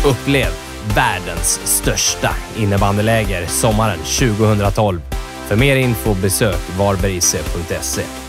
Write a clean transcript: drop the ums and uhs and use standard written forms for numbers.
Upplev världens största innebandyläger sommaren 2012. För mer info besök varbergse.se.